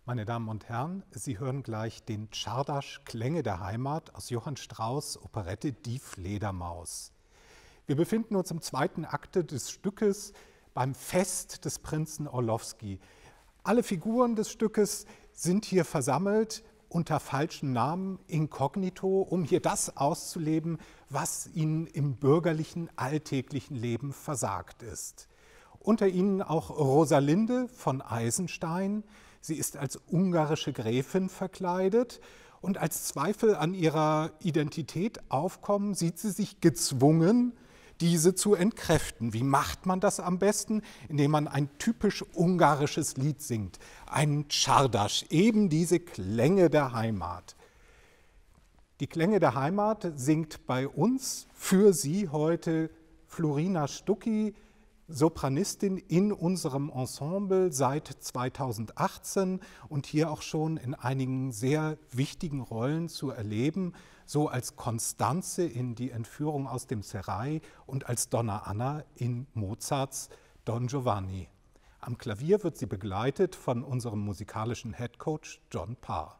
Meine Damen und Herren, Sie hören gleich den Czardas Klänge der Heimat aus Johann Strauss' Operette Die Fledermaus. Wir befinden uns im zweiten Akte des Stückes beim Fest des Prinzen Orlowski. Alle Figuren des Stückes sind hier versammelt unter falschen Namen, inkognito, um hier das auszuleben, was ihnen im bürgerlichen, alltäglichen Leben versagt ist. Unter ihnen auch Rosalinde von Eisenstein. Sie ist als ungarische Gräfin verkleidet und als Zweifel an ihrer Identität aufkommen, sieht sie sich gezwungen, diese zu entkräften. Wie macht man das am besten? Indem man ein typisch ungarisches Lied singt, einen Czardas, eben diese Klänge der Heimat. Die Klänge der Heimat singt bei uns für Sie heute Florina Stucki, Sopranistin in unserem Ensemble seit 2018 und hier auch schon in einigen sehr wichtigen Rollen zu erleben, so als Constanze in Die Entführung aus dem Serail und als Donna Anna in Mozarts Don Giovanni. Am Klavier wird sie begleitet von unserem musikalischen Headcoach John Parr.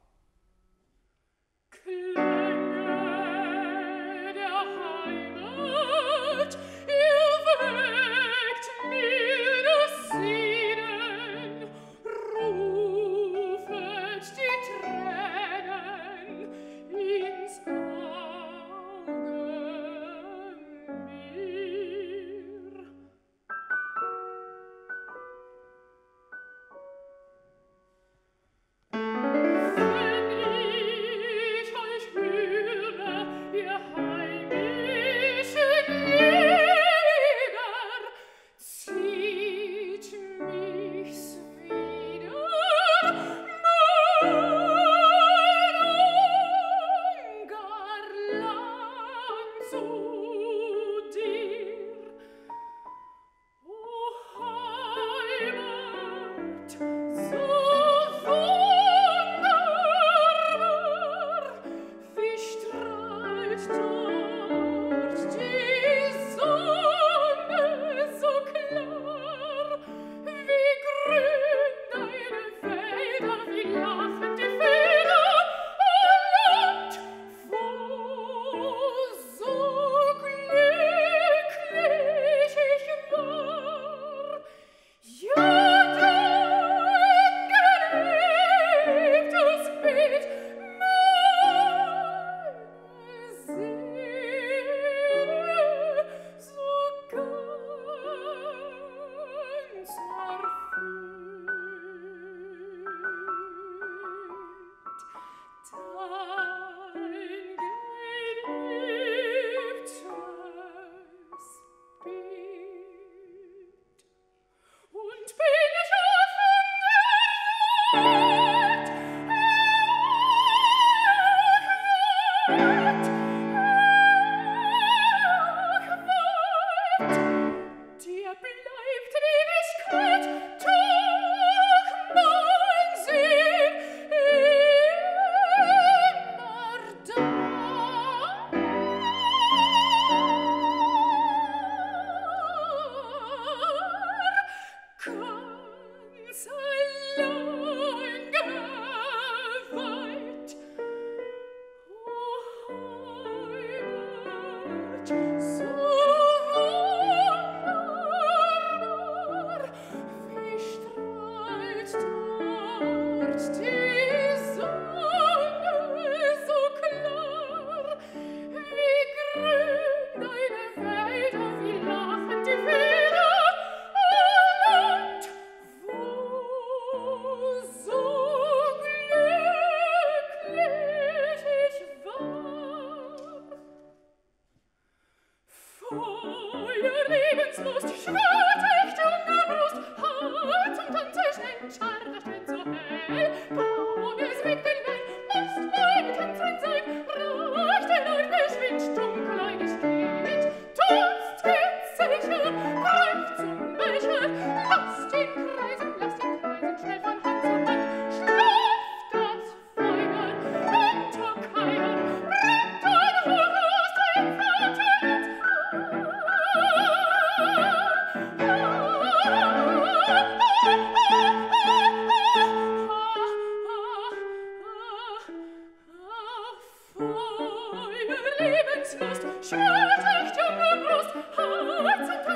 Feuer, Lebenslust, schürt euch junge Brust, Herz und